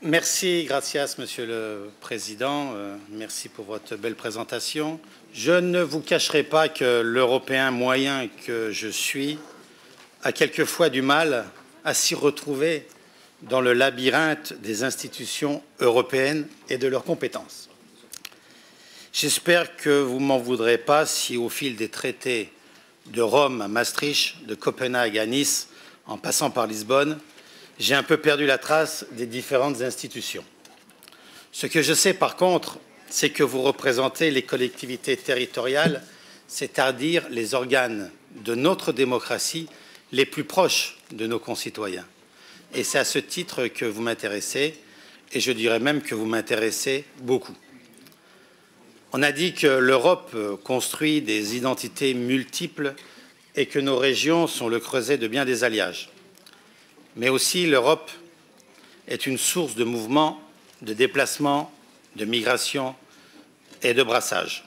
Merci, gracias, Monsieur le Président. Merci pour votre belle présentation. Je ne vous cacherai pas que l'Européen moyen que je suis a quelquefois du mal à s'y retrouver dans le labyrinthe des institutions européennes et de leurs compétences. J'espère que vous ne m'en voudrez pas si, au fil des traités de Rome à Maastricht, de Copenhague à Nice, en passant par Lisbonne, j'ai un peu perdu la trace des différentes institutions. Ce que je sais par contre, c'est que vous représentez les collectivités territoriales, c'est-à-dire les organes de notre démocratie les plus proches de nos concitoyens. Et c'est à ce titre que vous m'intéressez, et je dirais même que vous m'intéressez beaucoup. On a dit que l'Europe construit des identités multiples et que nos régions sont le creuset de bien des alliages. Mais aussi, l'Europe est une source de mouvement, de déplacement, de migration et de brassage.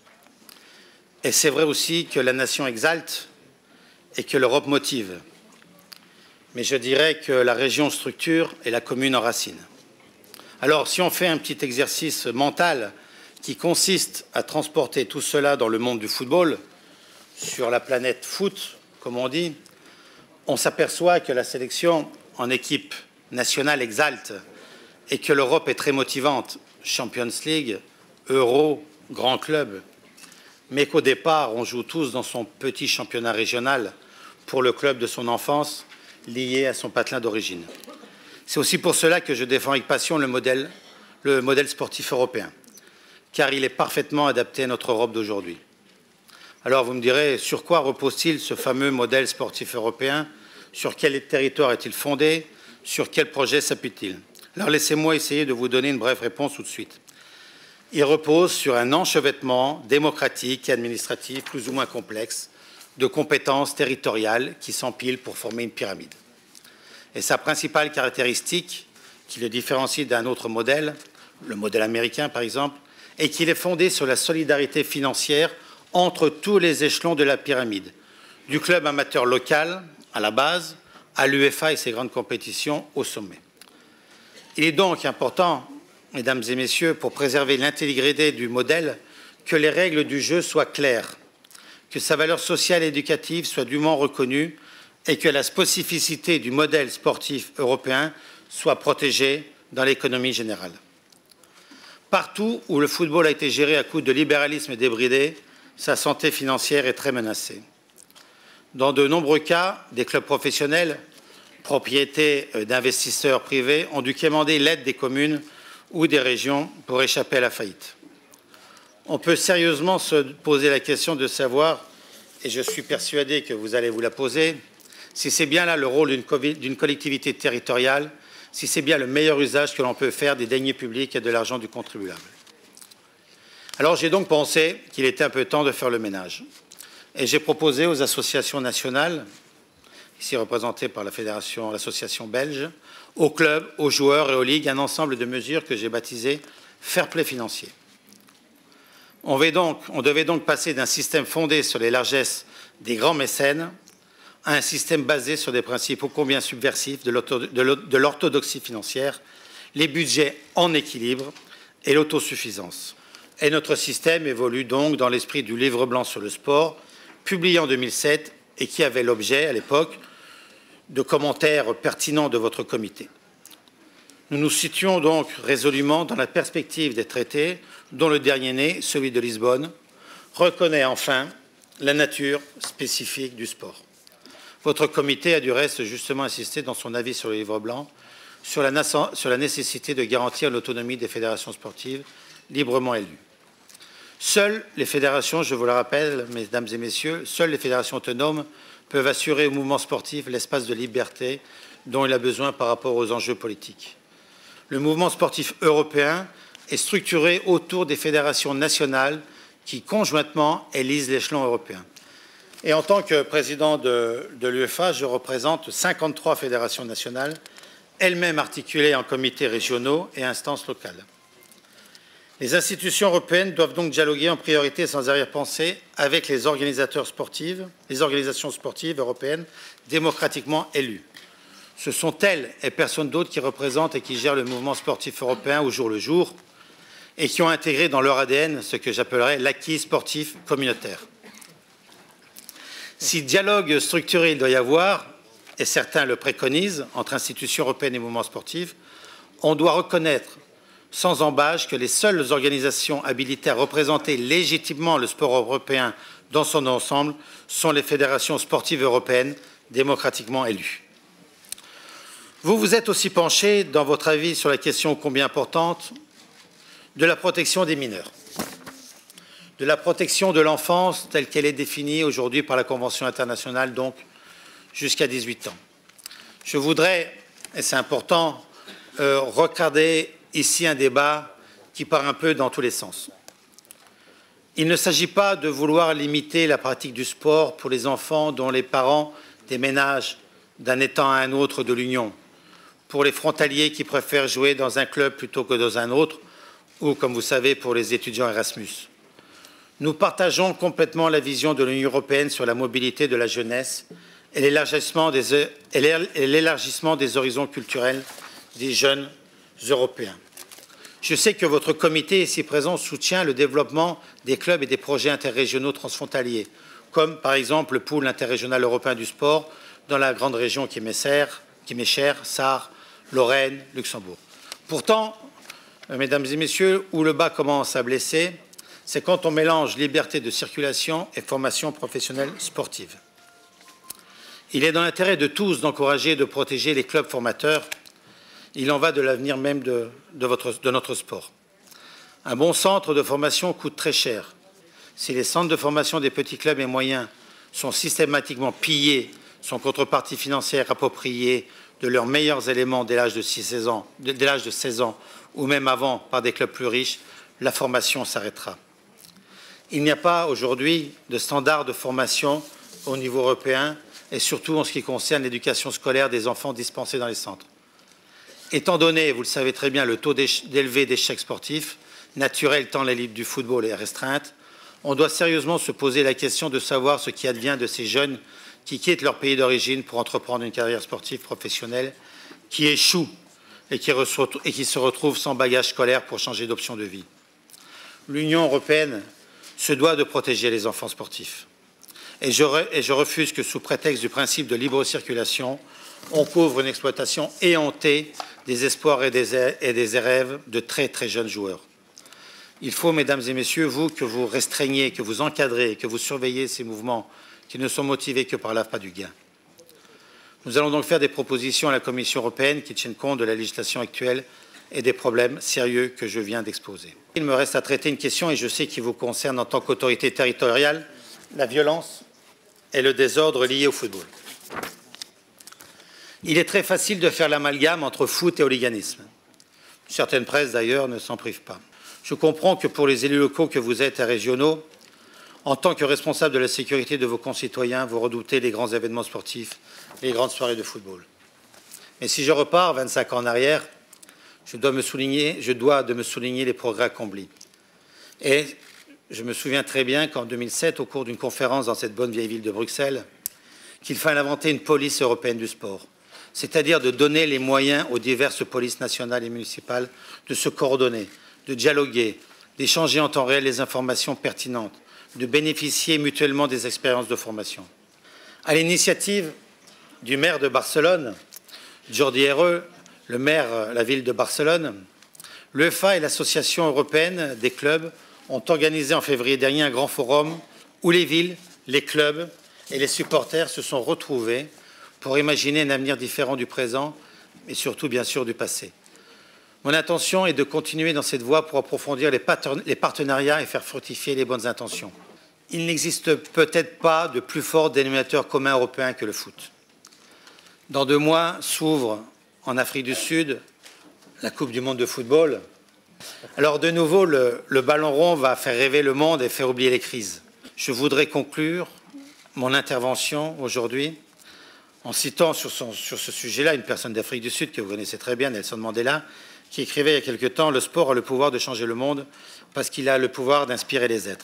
Et c'est vrai aussi que la nation exalte et que l'Europe motive. Mais je dirais que la région structure et la commune enracine. Alors, si on fait un petit exercice mental qui consiste à transporter tout cela dans le monde du football, sur la planète foot, comme on dit, on s'aperçoit que la sélection en équipe nationale exalte et que l'Europe est très motivante, Champions League, Euro, grand club, mais qu'au départ, on joue tous dans son petit championnat régional pour le club de son enfance, lié à son patelin d'origine. C'est aussi pour cela que je défends avec passion le modèle sportif européen, car il est parfaitement adapté à notre Europe d'aujourd'hui. Alors vous me direz, sur quoi repose-t-il ce fameux modèle sportif européen? Sur quel territoire est-il fondé? Sur quel projet s'appuie-t-il? Alors laissez-moi essayer de vous donner une brève réponse tout de suite. Il repose sur un enchevêtrement démocratique et administratif plus ou moins complexe de compétences territoriales qui s'empilent pour former une pyramide. Et sa principale caractéristique, qui le différencie d'un autre modèle, le modèle américain par exemple, est qu'il est fondé sur la solidarité financière entre tous les échelons de la pyramide, du club amateur local à la base, à l'UEFA et ses grandes compétitions au sommet. Il est donc important, mesdames et messieurs, pour préserver l'intégrité du modèle, que les règles du jeu soient claires, que sa valeur sociale et éducative soit dûment reconnue et que la spécificité du modèle sportif européen soit protégée dans l'économie générale. Partout où le football a été géré à coup de libéralisme débridé, sa santé financière est très menacée. Dans de nombreux cas, des clubs professionnels, propriétés d'investisseurs privés, ont dû quémander l'aide des communes ou des régions pour échapper à la faillite. On peut sérieusement se poser la question de savoir, et je suis persuadé que vous allez vous la poser, si c'est bien là le rôle d'une collectivité territoriale, si c'est bien le meilleur usage que l'on peut faire des deniers publics et de l'argent du contribuable. Alors j'ai donc pensé qu'il était un peu temps de faire le ménage. Et j'ai proposé aux associations nationales, ici représentées par l'association belge, aux clubs, aux joueurs et aux ligues, un ensemble de mesures que j'ai baptisées fair play financier. On devait donc passer d'un système fondé sur les largesses des grands mécènes à un système basé sur des principes ô combien subversifs de l'orthodoxie financière, les budgets en équilibre et l'autosuffisance. Et notre système évolue donc dans l'esprit du livre blanc sur le sport, publié en 2007 et qui avait l'objet, à l'époque, de commentaires pertinents de votre comité. Nous nous situons donc résolument dans la perspective des traités dont le dernier né, celui de Lisbonne, reconnaît enfin la nature spécifique du sport. Votre comité a du reste justement insisté dans son avis sur le livre blanc sur la nécessité de garantir l'autonomie des fédérations sportives librement élues. Seules les fédérations, je vous le rappelle, mesdames et messieurs, seules les fédérations autonomes peuvent assurer au mouvement sportif l'espace de liberté dont il a besoin par rapport aux enjeux politiques. Le mouvement sportif européen est structuré autour des fédérations nationales qui, conjointement, élisent l'échelon européen. Et en tant que président de l'UEFA, je représente 53 fédérations nationales, elles-mêmes articulées en comités régionaux et instances locales. Les institutions européennes doivent donc dialoguer en priorité sans arrière-pensée avec les organisations sportives européennes démocratiquement élues. Ce sont elles et personne d'autre qui représentent et qui gèrent le mouvement sportif européen au jour le jour et qui ont intégré dans leur ADN ce que j'appellerais l'acquis sportif communautaire. Si dialogue structuré il doit y avoir, et certains le préconisent, entre institutions européennes et mouvements sportifs, on doit reconnaître sans embâche que les seules organisations habilitées à représenter légitimement le sport européen dans son ensemble sont les fédérations sportives européennes démocratiquement élues. Vous vous êtes aussi penché dans votre avis sur la question combien importante de la protection des mineurs, de la protection de l'enfance telle qu'elle est définie aujourd'hui par la Convention internationale, donc jusqu'à 18 ans. Je voudrais, et c'est important, regarder ici un débat qui part un peu dans tous les sens. Il ne s'agit pas de vouloir limiter la pratique du sport pour les enfants dont les parents déménagent d'un État à un autre de l'Union, pour les frontaliers qui préfèrent jouer dans un club plutôt que dans un autre, ou, comme vous savez, pour les étudiants Erasmus. Nous partageons complètement la vision de l'Union européenne sur la mobilité de la jeunesse et l'élargissement des horizons culturels des jeunes européens. Je sais que votre comité ici présent soutient le développement des clubs et des projets interrégionaux transfrontaliers, comme par exemple le pool interrégional européen du sport dans la grande région qui m'est chère, Sarre, Lorraine, Luxembourg. Pourtant, mesdames et messieurs, où le bas commence à blesser, c'est quand on mélange liberté de circulation et formation professionnelle sportive. Il est dans l'intérêt de tous d'encourager et de protéger les clubs formateurs. Il en va de l'avenir même de notre sport. Un bon centre de formation coûte très cher. Si les centres de formation des petits clubs et moyens sont systématiquement pillés, sans contrepartie financière appropriée de leurs meilleurs éléments dès l'âge de 16 ans ou même avant par des clubs plus riches, la formation s'arrêtera. Il n'y a pas aujourd'hui de standard de formation au niveau européen et surtout en ce qui concerne l'éducation scolaire des enfants dispensés dans les centres. Étant donné, vous le savez très bien, le taux élevé d'échecs sportifs, naturel tant l'élite du football est restreinte, on doit sérieusement se poser la question de savoir ce qui advient de ces jeunes qui quittent leur pays d'origine pour entreprendre une carrière sportive professionnelle, qui échouent et qui se retrouvent sans bagage scolaire pour changer d'option de vie. L'Union européenne se doit de protéger les enfants sportifs. Et je refuse que, sous prétexte du principe de libre circulation, on couvre une exploitation éhontée des espoirs et des rêves de très très jeunes joueurs. Il faut, mesdames et messieurs, vous, que vous restreigniez, que vous encadrez, que vous surveillez ces mouvements qui ne sont motivés que par l'appât du gain. Nous allons donc faire des propositions à la Commission européenne qui tiennent compte de la législation actuelle et des problèmes sérieux que je viens d'exposer. Il me reste à traiter une question, et je sais qu'il vous concerne en tant qu'autorité territoriale, la violence et le désordre liés au football. Il est très facile de faire l'amalgame entre foot et hooliganisme. Certaines presses, d'ailleurs, ne s'en privent pas. Je comprends que pour les élus locaux que vous êtes et régionaux, en tant que responsable de la sécurité de vos concitoyens, vous redoutez les grands événements sportifs, les grandes soirées de football. Mais si je repars 25 ans en arrière, je dois de me souligner les progrès accomplis. Et je me souviens très bien qu'en 2007, au cours d'une conférence dans cette bonne vieille ville de Bruxelles, qu'il fallait inventer une police européenne du sport, c'est-à-dire de donner les moyens aux diverses polices nationales et municipales de se coordonner, de dialoguer, d'échanger en temps réel les informations pertinentes, de bénéficier mutuellement des expériences de formation. À l'initiative du maire de Barcelone, Jordi Hereu, le maire de la ville de Barcelone, l'UEFA et l'Association européenne des clubs ont organisé en février dernier un grand forum où les villes, les clubs et les supporters se sont retrouvés pour imaginer un avenir différent du présent et surtout, bien sûr, du passé. Mon intention est de continuer dans cette voie pour approfondir les partenariats et faire fructifier les bonnes intentions. Il n'existe peut-être pas de plus fort dénominateur commun européen que le foot. Dans 2 mois s'ouvre en Afrique du Sud la Coupe du monde de football. Alors de nouveau, le ballon rond va faire rêver le monde et faire oublier les crises. Je voudrais conclure mon intervention aujourd'hui en citant sur ce sujet-là une personne d'Afrique du Sud que vous connaissez très bien, Nelson Mandela, qui écrivait il y a quelque temps « Le sport a le pouvoir de changer le monde parce qu'il a le pouvoir d'inspirer les êtres ».